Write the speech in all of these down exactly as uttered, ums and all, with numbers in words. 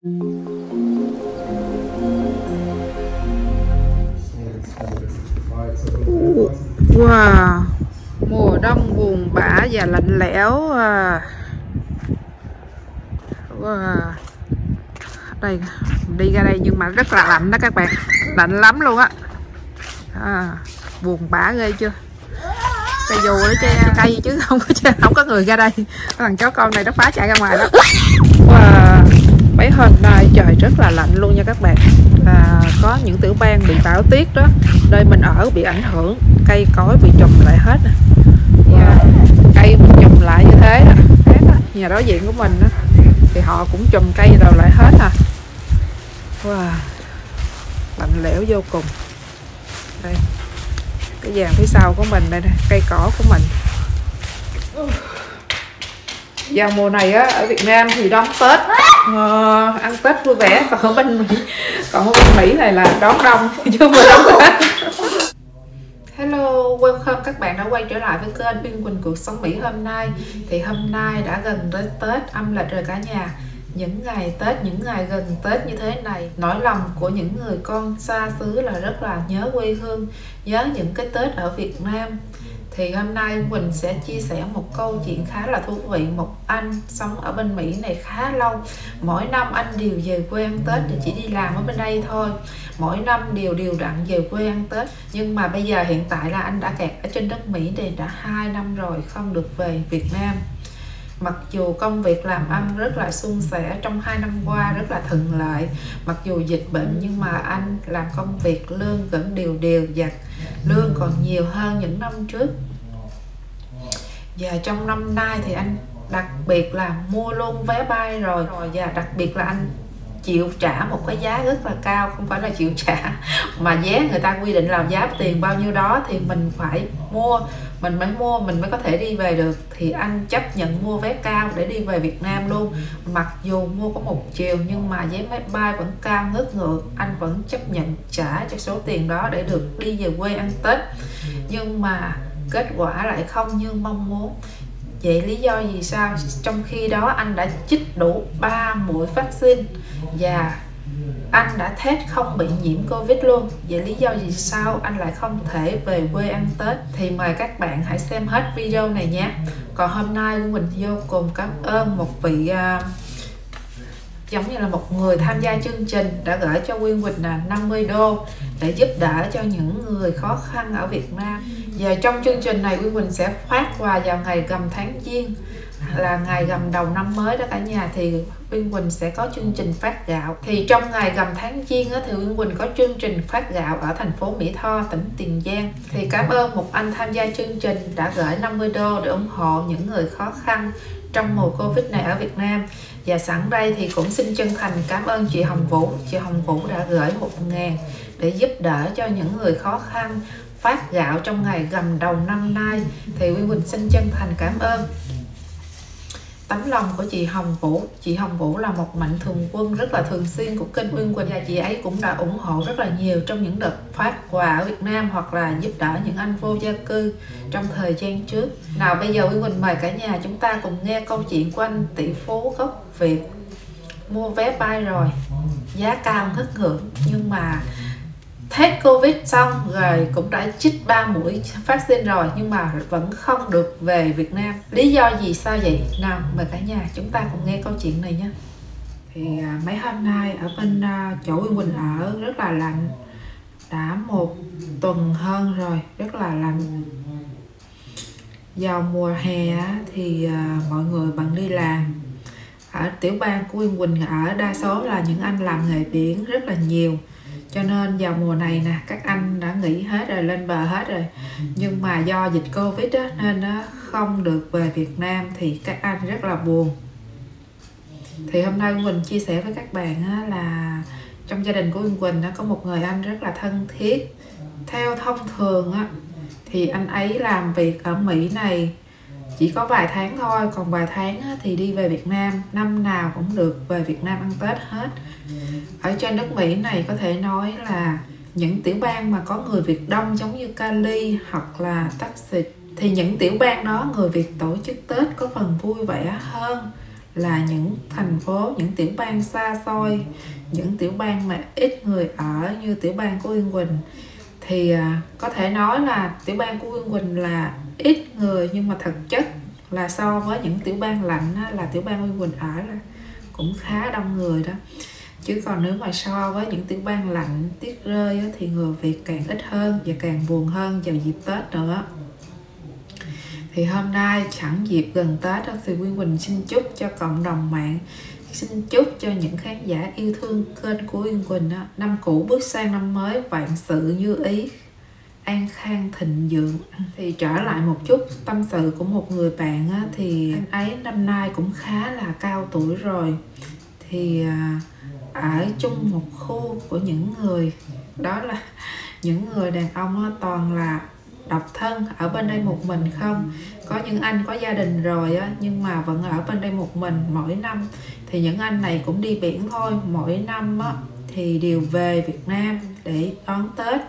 Wow, mùa đông buồn bã và lạnh lẽo. À. Wow. Đây, đi ra đây nhưng mà rất là lạnh đó các bạn, lạnh lắm luôn á. À, buồn bã ghê chưa? Cây dù nó che cây chứ không có không có người ra đây. Thằng chó con này nó phá chạy ra ngoài đó. Wow. Mấy hôm nay trời rất là lạnh luôn nha các bạn. Là có những tiểu bang bị bão tuyết đó, nơi mình ở bị ảnh hưởng, cây cối bị trùm lại hết nè. Wow. Cây mình trùm lại như thế nè, hết á. Nhà đối diện của mình đó, thì họ cũng trùm cây rồi lại hết à. Wow. Lạnh lẽo vô cùng. Đây, cái vàng phía sau của mình đây nè, cây cỏ của mình. Vào mùa này á, ở Việt Nam thì đón Tết, ờ, ăn Tết vui vẻ, còn ở bên Mỹ, còn ở bên Mỹ này là đón đông chứ không phải đón Tết. Hello, welcome các bạn đã quay trở lại với kênh Uyên Quỳnh Cuộc Sống Mỹ hôm nay. Thì hôm nay đã gần tới Tết âm lịch rồi cả nhà. Những ngày Tết, những ngày gần Tết như thế này, nỗi lòng của những người con xa xứ là rất là nhớ quê hương, nhớ những cái Tết ở Việt Nam. Thì hôm nay Quỳnh sẽ chia sẻ một câu chuyện khá là thú vị. Một anh sống ở bên Mỹ này khá lâu. Mỗi năm anh đều về quê ăn Tết, thì chỉ đi làm ở bên đây thôi. Mỗi năm đều đều đặn về quê ăn Tết. Nhưng mà bây giờ hiện tại là anh đã kẹt ở trên đất Mỹ này đã hai năm rồi, không được về Việt Nam. Mặc dù công việc làm ăn rất là suôn sẻ, trong hai năm qua rất là thuận lợi. Mặc dù dịch bệnh nhưng mà anh làm công việc lương vẫn đều đều và lương còn nhiều hơn những năm trước. Và trong năm nay thì anh đặc biệt là mua luôn vé bay rồi. Và đặc biệt là anh chịu trả một cái giá rất là cao, không phải là chịu trả mà giá người ta quy định là giá tiền bao nhiêu đó thì mình phải mua, mình mới mua mình mới có thể đi về được. Thì anh chấp nhận mua vé cao để đi về Việt Nam luôn. Mặc dù mua có một chiều nhưng mà vé máy bay vẫn cao ngất ngược, anh vẫn chấp nhận trả cho số tiền đó để được đi về quê ăn Tết. Nhưng mà kết quả lại không như mong muốn. Vậy lý do gì sao? Trong khi đó anh đã chích đủ ba mũi vaccine và anh đã test không bị nhiễm Covid luôn. Vậy lý do gì sao anh lại không thể về quê ăn Tết? Thì mời các bạn hãy xem hết video này nhé. Còn hôm nay mình vô cùng cảm ơn một vị uh, giống như là một người tham gia chương trình đã gửi cho Uyên Quỳnh là năm mươi đô để giúp đỡ cho những người khó khăn ở Việt Nam. Và trong chương trình này Uyên Quỳnh sẽ phát quà vào ngày rằm tháng Giêng, là ngày rằm đầu năm mới đó cả nhà. Thì Uyên Quỳnh sẽ có chương trình phát gạo. Thì trong ngày rằm tháng Giêng thì Uyên Quỳnh có chương trình phát gạo ở thành phố Mỹ Tho, tỉnh Tiền Giang. Thì cảm ơn một anh tham gia chương trình đã gửi năm mươi đô để ủng hộ những người khó khăn trong mùa Covid này ở Việt Nam. Và sẵn đây thì cũng xin chân thành cảm ơn chị Hồng Vũ. Chị Hồng Vũ đã gửi một ngàn để giúp đỡ cho những người khó khăn phát gạo trong ngày rằm đầu năm nay. Thì Uyên Quỳnh xin chân thành cảm ơn tấm lòng của chị Hồng Vũ. Chị Hồng Vũ là một mạnh thường quân rất là thường xuyên của kênh Uyên Quỳnh, và chị ấy cũng đã ủng hộ rất là nhiều trong những đợt phát quà ở Việt Nam hoặc là giúp đỡ những anh vô gia cư trong thời gian trước. Nào bây giờ Uyên Quỳnh mời cả nhà chúng ta cùng nghe câu chuyện của anh tỷ phú gốc Việt mua vé bay rồi, giá cao ngất ngưỡng, nhưng mà test Covid xong rồi cũng đã chích ba mũi vaccine rồi nhưng mà vẫn không được về Việt Nam. Lý do gì sao vậy? Nào mời cả nhà chúng ta cùng nghe câu chuyện này nhé. Thì à, mấy hôm nay ở bên à, chỗ Uyên Quỳnh ở rất là lạnh, đã một tuần hơn rồi, rất là lạnh. Vào mùa hè thì à, mọi người bận đi làm. Ở tiểu bang của Uyên Quỳnh ở đa số là những anh làm nghề biển rất là nhiều, cho nên vào mùa này nè các anh đã nghỉ hết rồi, lên bờ hết rồi. Nhưng mà do dịch Covid á, nên nó không được về Việt Nam thì các anh rất là buồn. Thì hôm nay Quỳnh chia sẻ với các bạn á, là trong gia đình của Uyên Quỳnh á, có một người anh rất là thân thiết. Theo thông thường á, thì anh ấy làm việc ở Mỹ này chỉ có vài tháng thôi, còn vài tháng á, thì đi về Việt Nam, năm nào cũng được về Việt Nam ăn Tết hết. Ở trên đất Mỹ này có thể nói là những tiểu bang mà có người Việt đông giống như Cali hoặc là Texas, thì những tiểu bang đó người Việt tổ chức Tết có phần vui vẻ hơn là những thành phố, những tiểu bang xa xôi, những tiểu bang mà ít người ở như tiểu bang của Uyên Quỳnh. Thì à, có thể nói là tiểu bang của Uyên Quỳnh là ít người, nhưng mà thực chất là so với những tiểu bang lạnh á, là tiểu bang Uyên Quỳnh ở là cũng khá đông người đó. Chứ còn nếu mà so với những tiểu bang lạnh, tuyết rơi á, thì người Việt càng ít hơn và càng buồn hơn vào dịp Tết nữa. Thì hôm nay sẵn dịp gần Tết đó, thì Uyên Quỳnh xin chúc cho cộng đồng mạng, xin chúc cho những khán giả yêu thương kênh của Uyên Quỳnh đó, năm cũ bước sang năm mới vạn sự như ý, an khang thịnh vượng. Thì trở lại một chút tâm sự của một người bạn á, thì anh ấy năm nay cũng khá là cao tuổi rồi. Thì à, ở chung một khu của những người, đó là những người đàn ông á, toàn là độc thân ở bên đây một mình không. Có những anh có gia đình rồi á, nhưng mà vẫn ở bên đây một mình. Mỗi năm thì những anh này cũng đi biển thôi, mỗi năm á, thì đều về Việt Nam để đón Tết.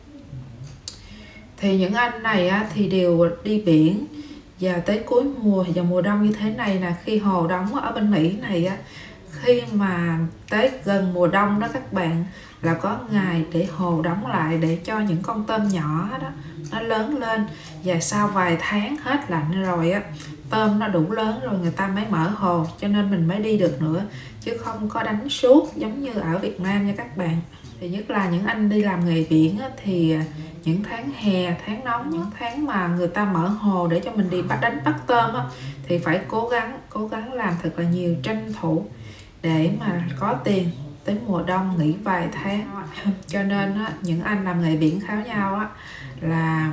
Thì những anh này á, thì đều đi biển. Và tới cuối mùa và mùa đông như thế này là khi hồ đóng ở bên Mỹ này á, khi mà tới gần mùa đông đó các bạn, là có ngày để hồ đóng lại để cho những con tôm nhỏ đó nó lớn lên. Và sau vài tháng hết lạnh rồi á, tôm nó đủ lớn rồi người ta mới mở hồ, cho nên mình mới đi được nữa, chứ không có đánh suốt giống như ở Việt Nam nha các bạn. Thì nhất là những anh đi làm nghề biển á, thì những tháng hè, tháng nóng, những tháng mà người ta mở hồ để cho mình đi bắt đánh bắt tôm á, thì phải cố gắng cố gắng làm thật là nhiều, tranh thủ để mà có tiền tới mùa đông nghỉ vài tháng. Cho nên á, những anh làm nghề biển khác nhau á, là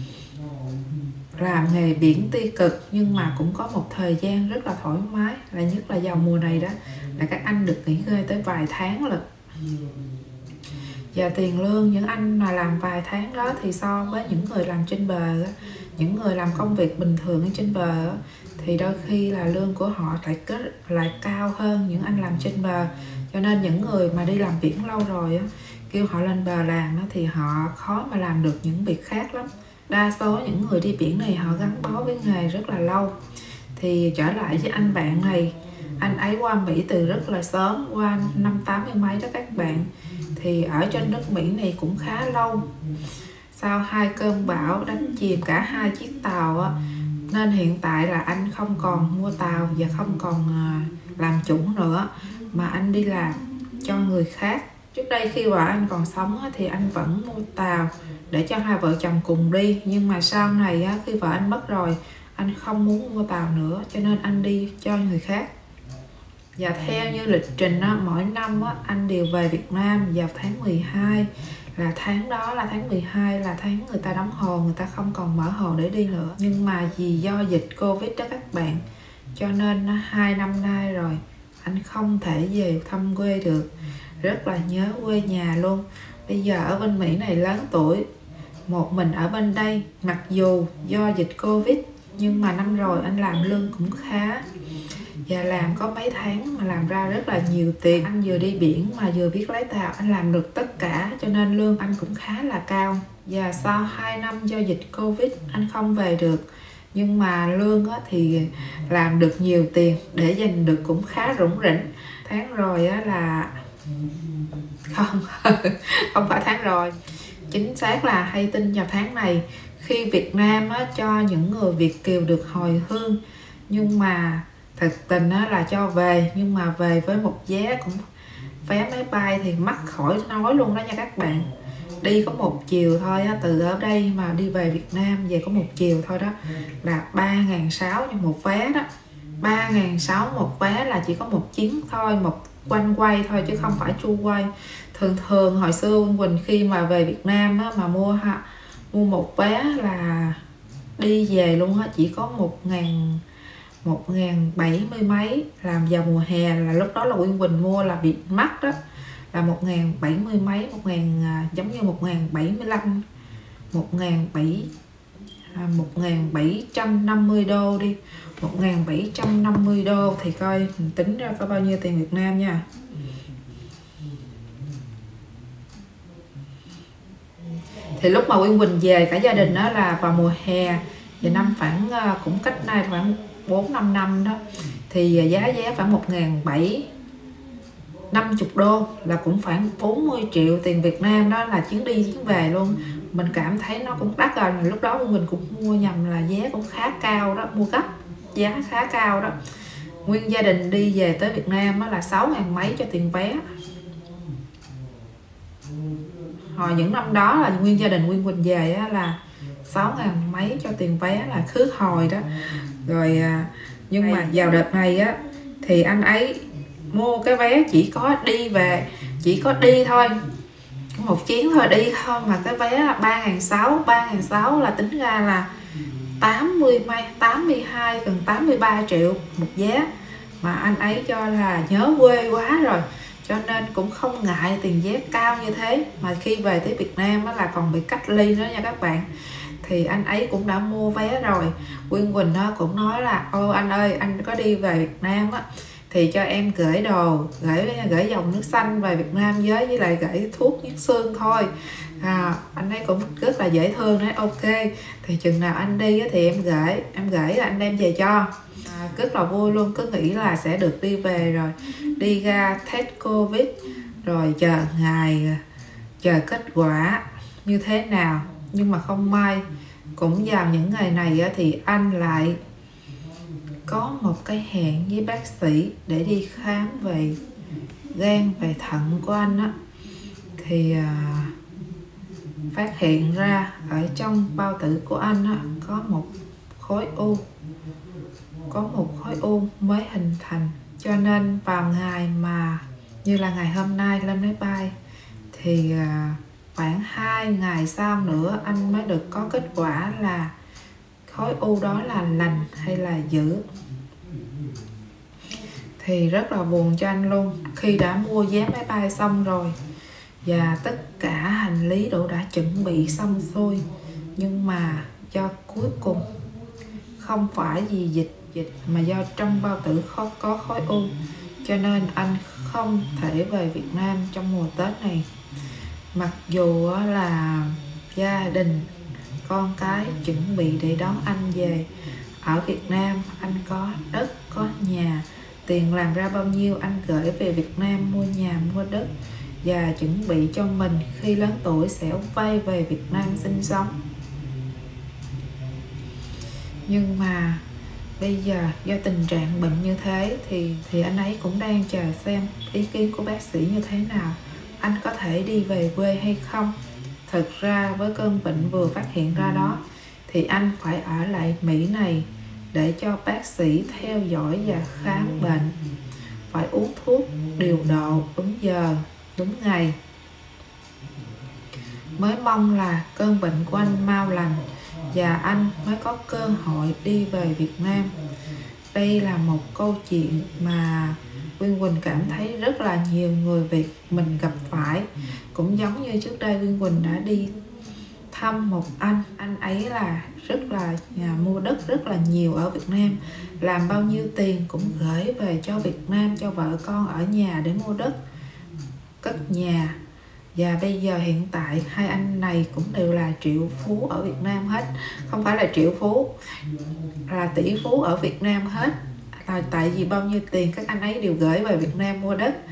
làm nghề biển tuy cực nhưng mà cũng có một thời gian rất là thoải mái, là nhất là vào mùa này đó, là các anh được nghỉ ngơi tới vài tháng lận. Và tiền lương những anh mà làm vài tháng đó thì so với những người làm trên bờ á, những người làm công việc bình thường ở trên bờ á, thì đôi khi là lương của họ lại kết lại cao hơn những anh làm trên bờ. Cho nên những người mà đi làm biển lâu rồi á, kêu họ lên bờ làm á, thì họ khó mà làm được những việc khác lắm. Đa số những người đi biển này họ gắn bó với nghề rất là lâu. Thì trở lại với anh bạn này, anh ấy qua Mỹ từ rất là sớm, qua năm tám mươi mấy đó các bạn. Thì ở trên nước Mỹ này cũng khá lâu. Sau hai cơn bão đánh chìm cả hai chiếc tàu á, nên hiện tại là anh không còn mua tàu và không còn làm chủ nữa, mà anh đi làm cho người khác. Trước đây khi vợ anh còn sống á, thì anh vẫn mua tàu để cho hai vợ chồng cùng đi. Nhưng mà sau này á, khi vợ anh mất rồi, anh không muốn mua tàu nữa, cho nên anh đi cho người khác. Và theo như lịch trình á, mỗi năm á, anh đều về Việt Nam vào tháng mười hai. Là tháng đó là tháng mười hai là tháng người ta đóng hồ, người ta không còn mở hồ để đi nữa. Nhưng mà vì do dịch Covid đó các bạn, cho nên hai năm nay rồi anh không thể về thăm quê được. Rất là nhớ quê nhà luôn. Bây giờ ở bên Mỹ này lớn tuổi, một mình ở bên đây, mặc dù do dịch Covid, nhưng mà năm rồi anh làm lương cũng khá. Và làm có mấy tháng mà làm ra rất là nhiều tiền. Anh vừa đi biển mà vừa biết lái tàu, anh làm được tất cả, cho nên lương anh cũng khá là cao. Và sau hai năm do dịch Covid anh không về được, nhưng mà lương á, thì làm được nhiều tiền để dành được cũng khá rủng rỉnh. Tháng rồi á, là không không phải tháng rồi, chính xác là hay tin vào tháng này, khi Việt Nam á, cho những người Việt kiều được hồi hương. Nhưng mà thực tình á, là cho về, nhưng mà về với một giá cũng vé máy bay thì mắc khỏi nói luôn đó nha các bạn. Đi có một chiều thôi á, từ ở đây mà đi về Việt Nam về có một chiều thôi đó, là ba ngàn sáu trăm một vé đó. Ba ngàn sáu trăm một vé là chỉ có một chuyến thôi, một quanh quay thôi, chứ không phải chu quay. Thường thường hồi xưa Uyên Quỳnh khi mà về Việt Nam á, mà mua ha, mua một vé là đi về luôn á, chỉ có một ngàn một ngàn bảy mươi mấy. Làm vào mùa hè là lúc đó là Uyên Quỳnh mua là bị mắc đó, là một ngàn bảy mươi mấy, một ngàn giống như một ngàn bảy mươi lăm, một ngàn bảy à, một ngàn bảy trăm năm mươi đô đi, một ngàn bảy trăm năm mươi đô thì coi mình tính ra có bao nhiêu tiền Việt Nam nha. Thì lúc mà Uyên Quỳnh về cả gia đình đó là vào mùa hè, và năm khoảng cũng cách nay khoảng bốn năm năm đó, thì giá vé khoảng một nghìn bảy trăm năm mươi đô, là cũng khoảng bốn mươi triệu tiền Việt Nam, đó là chuyến đi chuyến về luôn. Mình cảm thấy nó cũng đắt rồi, lúc đó mình cũng mua nhầm là vé cũng khá cao đó, mua gấp giá khá cao đó. Nguyên gia đình đi về tới Việt Nam là sáu ngàn mấy cho tiền vé. Hồi những năm đó là nguyên gia đình Nguyên Quỳnh về là sáu ngàn mấy cho tiền vé là khứ hồi đó. Rồi nhưng mà vào đợt này á thì anh ấy mua cái vé chỉ có đi về, chỉ có đi thôi, một chuyến thôi, đi thôi, mà cái vé là ba ngàn sáu trăm, ba ngàn sáu trăm là tính ra là tám mươi mấy, tám mươi hai gần tám mươi ba triệu một vé. Mà anh ấy cho là nhớ quê quá rồi, cho nên cũng không ngại tiền vé cao như thế. Mà khi về tới Việt Nam đó là còn bị cách ly nữa nha các bạn. Thì anh ấy cũng đã mua vé rồi. Nguyên Quỳnh đó cũng nói là ô anh ơi, anh có đi về Việt Nam á thì cho em gửi đồ, gửi gửi dòng nước xanh về Việt Nam với với lại gửi thuốc nhức xương thôi. À, anh ấy cũng rất là dễ thương, nói ok thì chừng nào anh đi thì em gửi em gửi là anh đem về cho. À, rất là vui luôn, cứ nghĩ là sẽ được đi về rồi đi ra test Covid rồi chờ ngày chờ kết quả như thế nào. Nhưng mà không may cũng vào những ngày này thì anh lại có một cái hẹn với bác sĩ để đi khám về gan, về thận của anh á. Thì à, phát hiện ra ở trong bao tử của anh á, có một khối u, có một khối u mới hình thành. Cho nên vào ngày mà như là ngày hôm nay lên máy bay thì à, khoảng hai ngày sau nữa anh mới được có kết quả là khối u đó là lành hay là dữ. Thì rất là buồn cho anh luôn. Khi đã mua vé máy bay xong rồi và tất cả hành lý đồ đã chuẩn bị xong xuôi, nhưng mà do cuối cùng không phải vì dịch dịch mà do trong bao tử có, có khối u, cho nên anh không thể về Việt Nam trong mùa Tết này. Mặc dù là gia đình con cái chuẩn bị để đón anh về. Ở Việt Nam anh có đất, có nhà, tiền làm ra bao nhiêu anh gửi về Việt Nam mua nhà, mua đất và chuẩn bị cho mình khi lớn tuổi sẽ vay về Việt Nam sinh sống. Nhưng mà bây giờ do tình trạng bệnh như thế thì thì anh ấy cũng đang chờ xem ý kiến của bác sĩ như thế nào, anh có thể đi về quê hay không. Thực ra với cơn bệnh vừa phát hiện ra đó thì anh phải ở lại Mỹ này để cho bác sĩ theo dõi và khám bệnh, phải uống thuốc điều độ đúng giờ, đúng ngày. Mới mong là cơn bệnh của anh mau lành và anh mới có cơ hội đi về Việt Nam. Đây là một câu chuyện mà Nguyên Quỳnh cảm thấy rất là nhiều người Việt mình gặp phải. Cũng giống như trước đây Nguyên Quỳnh đã đi thăm một anh, anh ấy là rất là nhà mua đất rất là nhiều ở Việt Nam, làm bao nhiêu tiền cũng gửi về cho Việt Nam cho vợ con ở nhà để mua đất, cất nhà. Và bây giờ hiện tại hai anh này cũng đều là triệu phú ở Việt Nam hết. Không phải là triệu phú, là tỷ phú ở Việt Nam hết. Là tại vì bao nhiêu tiền các anh ấy đều gửi về Việt Nam mua đất.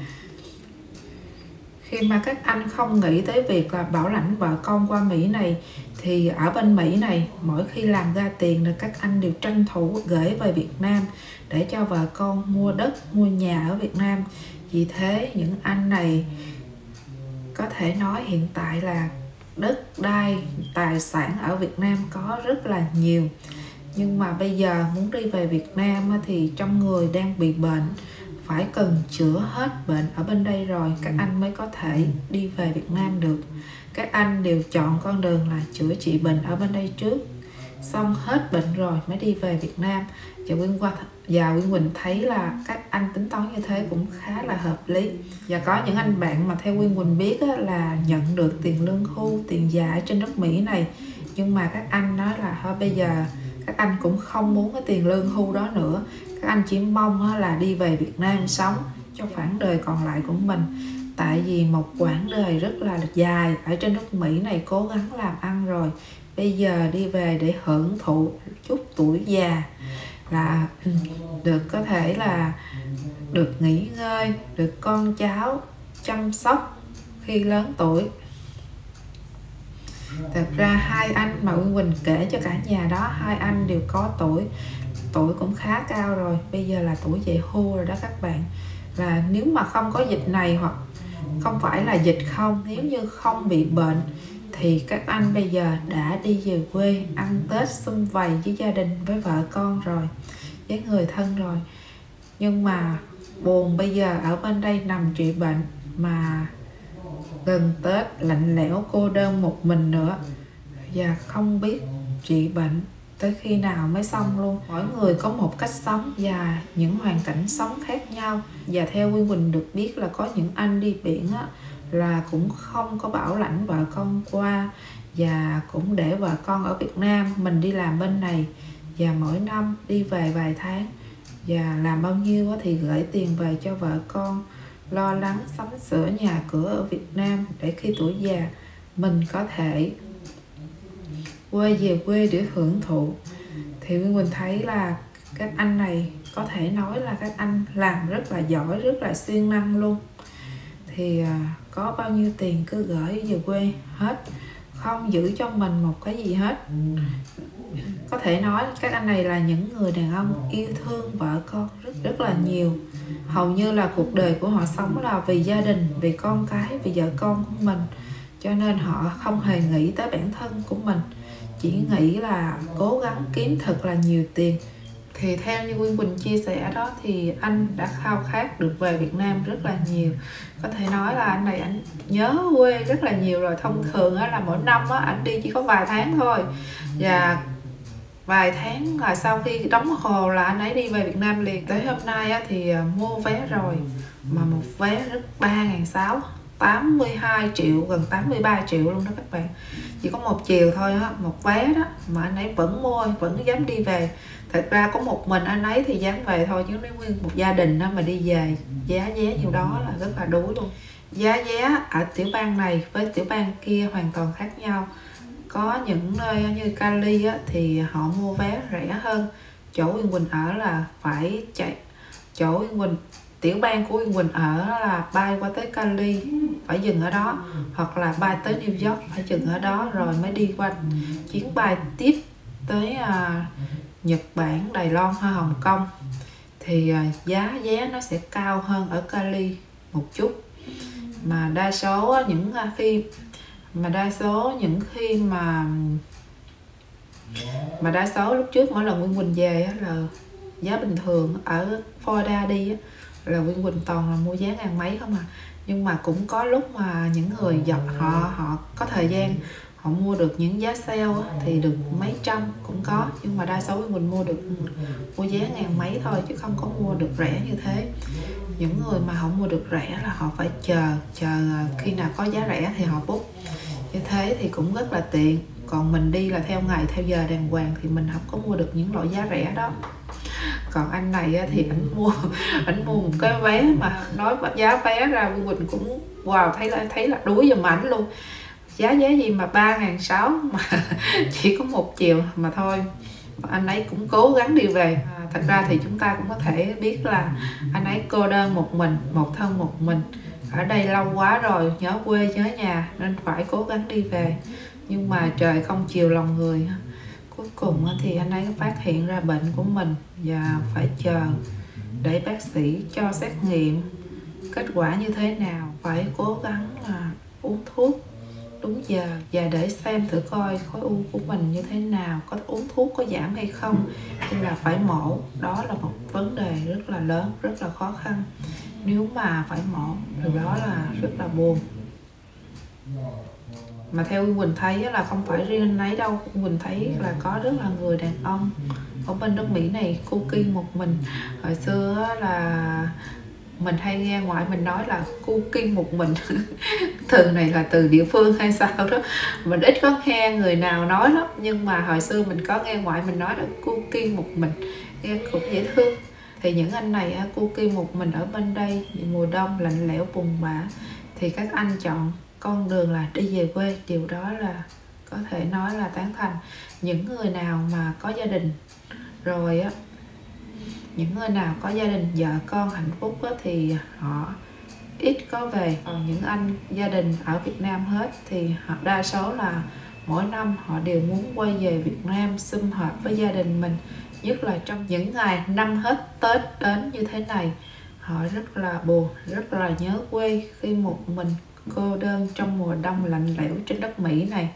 Khi mà các anh không nghĩ tới việc là bảo lãnh vợ con qua Mỹ này, thì ở bên Mỹ này mỗi khi làm ra tiền là các anh đều tranh thủ gửi về Việt Nam để cho vợ con mua đất, mua nhà ở Việt Nam. Vì thế những anh này có thể nói hiện tại là đất đai, tài sản ở Việt Nam có rất là nhiều. Nhưng mà bây giờ muốn đi về Việt Nam thì trong người đang bị bệnh, phải cần chữa hết bệnh ở bên đây rồi các anh mới có thể đi về Việt Nam được. Các anh đều chọn con đường là chữa trị bệnh ở bên đây trước, xong hết bệnh rồi mới đi về Việt Nam. Và Nguyên qua và Nguyên Quỳnh thấy là các anh tính toán như thế cũng khá là hợp lý. Và có những anh bạn mà theo Nguyên Quỳnh biết là nhận được tiền lương hưu, tiền già trên đất Mỹ này, nhưng mà các anh nói là thôi bây giờ các anh cũng không muốn cái tiền lương hưu đó nữa. Các anh chỉ mong là đi về Việt Nam sống cho quãng đời còn lại của mình. Tại vì một quãng đời rất là dài ở trên đất Mỹ này cố gắng làm ăn rồi, bây giờ đi về để hưởng thụ chút tuổi già. là được có thể là được nghỉ ngơi, được con cháu chăm sóc khi lớn tuổi. Thật ra hai anh mà Uyên Quỳnh kể cho cả nhà đó, hai anh đều có tuổi tuổi cũng khá cao rồi, bây giờ là tuổi về hưu rồi đó các bạn. Và nếu mà không có dịch này, hoặc không phải là dịch không, nếu như không bị bệnh thì các anh bây giờ đã đi về quê ăn Tết sum vầy với gia đình, với vợ con rồi, với người thân rồi. Nhưng mà buồn bây giờ ở bên đây nằm trị bệnh, mà gần Tết lạnh lẽo cô đơn một mình nữa, và không biết trị bệnh tới khi nào mới xong luôn. Mỗi người có một cách sống và những hoàn cảnh sống khác nhau. Và theo Uyên Quỳnh được biết là có những anh đi biển á, là cũng không có bảo lãnh vợ con qua, và cũng để vợ con ở Việt Nam, mình đi làm bên này, và mỗi năm đi về vài tháng, và làm bao nhiêu thì gửi tiền về cho vợ con, lo lắng sắm sửa nhà cửa ở Việt Nam, để khi tuổi già mình có thể quay về quê để hưởng thụ. Thì Uyên Quỳnh thấy là các anh này có thể nói là các anh làm rất là giỏi, rất là siêng năng luôn. Thì à, có bao nhiêu tiền cứ gửi về quê hết, không giữ cho mình một cái gì hết. Có thể nói các anh này là những người đàn ông yêu thương vợ con rất rất là nhiều. Hầu như là cuộc đời của họ sống là vì gia đình, vì con cái, vì vợ con của mình. Cho nên họ không hề nghĩ tới bản thân của mình, chỉ nghĩ là cố gắng kiếm thật là nhiều tiền. Thì theo như Uyên Quỳnh chia sẻ đó, thì anh đã khao khát được về Việt Nam rất là nhiều. Có thể nói là anh này anh nhớ quê rất là nhiều rồi. Thông thường á, là mỗi năm á, anh đi chỉ có vài tháng thôi, và vài tháng là sau khi đóng hồ là anh ấy đi về Việt Nam liền. Tới hôm nay á, thì mua vé rồi, mà một vé rất ba nghìn sáu trăm tám mươi hai triệu, gần tám mươi ba triệu luôn đó các bạn. Chỉ có một chiều thôi á, một vé đó mà anh ấy vẫn mua, vẫn dám đi về. Thật ra có một mình anh ấy thì dám về thôi, chứ nếu nguyên một gia đình đó mà đi về, giá vé nhiều đó là rất là đuối luôn. Giá vé ở tiểu bang này với tiểu bang kia hoàn toàn khác nhau. Có những nơi như Cali á, thì họ mua vé rẻ hơn. Chỗ Uyên Quỳnh ở là phải chạy, chỗ Uyên Quỳnh tiểu bang của Uyên Quỳnh ở là bay qua tới Cali phải dừng ở đó, hoặc là bay tới New York phải dừng ở đó, rồi mới đi qua chuyến bay tiếp tới à, Nhật Bản, Đài Loan hay Hồng Kông. Thì à, giá vé nó sẽ cao hơn ở Cali một chút. Mà đa số những khi mà đa số những khi mà mà đa số lúc trước mỗi lần Uyên Quỳnh về là giá bình thường. Ở Florida đi là Uyên Quỳnh toàn là mua giá ngàn mấy không à. Nhưng mà cũng có lúc mà những người dọc họ họ có thời gian họ mua được những giá sale thì được mấy trăm cũng có. Nhưng mà đa số Uyên Quỳnh mua được mua giá ngàn mấy thôi, chứ không có mua được rẻ như thế. Những người mà họ mua được rẻ là họ phải chờ chờ khi nào có giá rẻ thì họ book. Như thế thì cũng rất là tiện. Còn mình đi là theo ngày theo giờ đàng hoàng thì mình không có mua được những loại giá rẻ đó. Còn anh này thì ảnh mua ảnh mua một cái vé mà nói giá vé ra Uyên Quỳnh cũng wow, thấy là thấy là đuối giùm ảnh luôn. Giá vé gì mà ba nghìn sáu trăm mà chỉ có một chiều mà thôi. Anh ấy cũng cố gắng đi về. À, thật ra thì chúng ta cũng có thể biết là anh ấy cô đơn một mình, một thân một mình. Ở đây lâu quá rồi, nhớ quê nhớ nhà nên phải cố gắng đi về. Nhưng mà trời không chiều lòng người. Cuối cùng thì anh ấy phát hiện ra bệnh của mình và phải chờ để bác sĩ cho xét nghiệm kết quả như thế nào. Phải cố gắng là uống thuốc đúng giờ và để xem thử coi khối u của mình như thế nào, có uống thuốc có giảm hay không, hay là phải mổ. Đó là một vấn đề rất là lớn, rất là khó khăn. Nếu mà phải mổ thì đó là rất là buồn. Mà theo Uyên Quỳnh thấy là không phải riêng anh ấy đâu. Uyên Quỳnh thấy là có rất là người đàn ông ở bên nước Mỹ này cô ki một mình. Hồi xưa là mình hay nghe ngoại mình nói là cu ki một mình. Từ này là từ địa phương hay sao đó, mình ít có nghe người nào nói lắm. Nhưng mà hồi xưa mình có nghe ngoại mình nói là cu ki một mình, nghe cũng dễ thương. Thì những anh này cu ki một mình ở bên đây mùa đông lạnh lẽo bùn bã, thì các anh chọn con đường là đi về quê. Điều đó là có thể nói là tán thành. Những người nào mà có gia đình rồi á Những người nào có gia đình vợ con hạnh phúc á, thì họ ít có về. Còn những anh gia đình ở Việt Nam hết thì họ đa số là mỗi năm họ đều muốn quay về Việt Nam sum họp với gia đình mình, nhất là trong những ngày năm hết Tết đến như thế này. Họ rất là buồn, rất là nhớ quê khi một mình cô đơn trong mùa đông lạnh lẽo trên đất Mỹ này.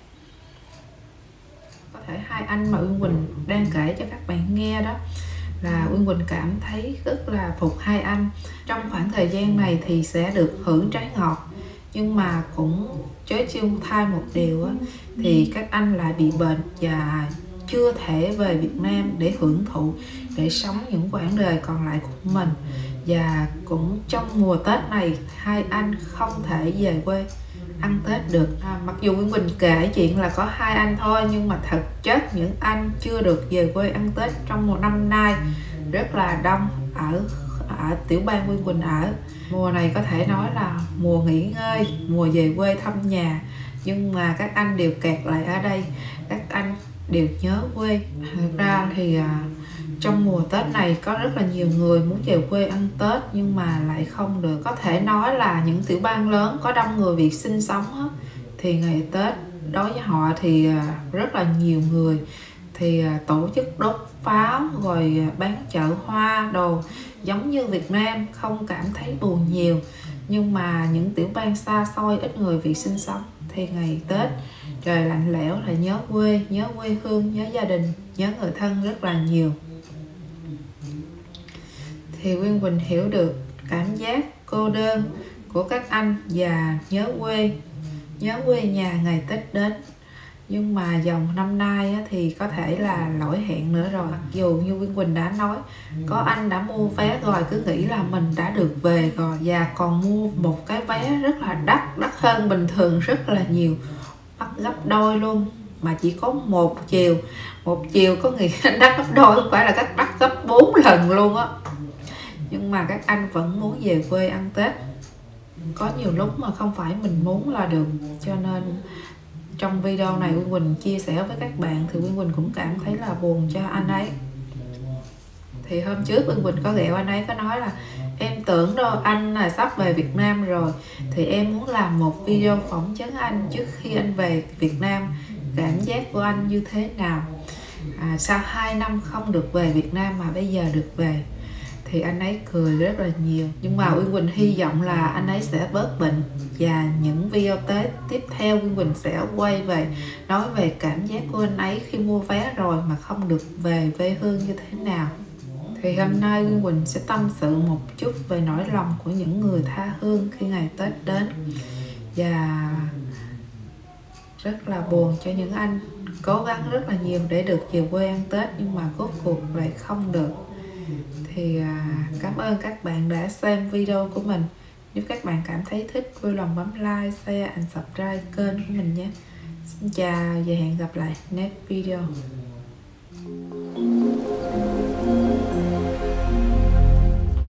Có thể hai anh mà Uyên Quỳnh đang kể cho các bạn nghe đó là Uyên Quỳnh cảm thấy rất là phục hai anh. Trong khoảng thời gian này thì sẽ được hưởng trái ngọt, nhưng mà cũng chớ chung thay một điều á, thì các anh lại bị bệnh và chưa thể về Việt Nam để hưởng thụ, để sống những quãng đời còn lại của mình. Và cũng trong mùa Tết này hai anh không thể về quê ăn Tết được. À, mặc dù Uyên Quỳnh kể chuyện là có hai anh thôi, nhưng mà thực chất những anh chưa được về quê ăn Tết trong một năm nay rất là đông ở ở tiểu bang Uyên Quỳnh ở. Mùa này có thể nói là mùa nghỉ ngơi, mùa về quê thăm nhà, nhưng mà các anh đều kẹt lại ở đây, các anh đều nhớ quê. Thực ra thì à, trong mùa Tết này có rất là nhiều người muốn về quê ăn Tết nhưng mà lại không được. Có thể nói là những tiểu bang lớn có đông người Việt sinh sống á, thì ngày Tết đối với họ thì rất là nhiều người thì tổ chức đốt pháo rồi bán chợ hoa đồ giống như Việt Nam, không cảm thấy buồn nhiều. Nhưng mà những tiểu bang xa xôi ít người Việt sinh sống thì ngày Tết trời lạnh lẽo là nhớ quê, nhớ quê hương, nhớ gia đình, nhớ người thân rất là nhiều. Thì Uyên Quỳnh hiểu được cảm giác cô đơn của các anh và nhớ quê, nhớ quê nhà ngày Tết đến. Nhưng mà dòng năm nay thì có thể là lỗi hẹn nữa rồi. Mặc dù như Uyên Quỳnh đã nói, có anh đã mua vé rồi cứ nghĩ là mình đã được về rồi, và còn mua một cái vé rất là đắt, đắt hơn bình thường rất là nhiều, bắt gấp đôi luôn, mà chỉ có một chiều. Một chiều có nghĩa đắt gấp đôi, không phải là các đắt gấp bốn lần luôn á. Nhưng mà các anh vẫn muốn về quê ăn Tết. Có nhiều lúc mà không phải mình muốn là được. Cho nên trong video này Uyên Quỳnh chia sẻ với các bạn thì Uyên Quỳnh cũng cảm thấy là buồn cho anh ấy. Thì hôm trước Uyên Quỳnh có ghẹo anh ấy, có nói là em tưởng đâu anh là sắp về Việt Nam rồi, thì em muốn làm một video phỏng vấn anh trước khi anh về Việt Nam, cảm giác của anh như thế nào. À, sau hai năm không được về Việt Nam mà bây giờ được về. Thì anh ấy cười rất là nhiều. Nhưng mà Uyên Quỳnh hy vọng là anh ấy sẽ bớt bệnh, và những video Tết tiếp theo Uyên Quỳnh sẽ quay về nói về cảm giác của anh ấy khi mua vé rồi mà không được về quê hương như thế nào. Thì hôm nay Uyên Quỳnh sẽ tâm sự một chút về nỗi lòng của những người tha hương khi ngày Tết đến, và rất là buồn cho những anh cố gắng rất là nhiều để được về quê ăn Tết nhưng mà rốt cuộc lại không được. Thì à, cảm ơn các bạn đã xem video của mình. Nếu các bạn cảm thấy thích, vui lòng bấm like, share and subscribe kênh của mình nhé. Xin chào và hẹn gặp lại next video.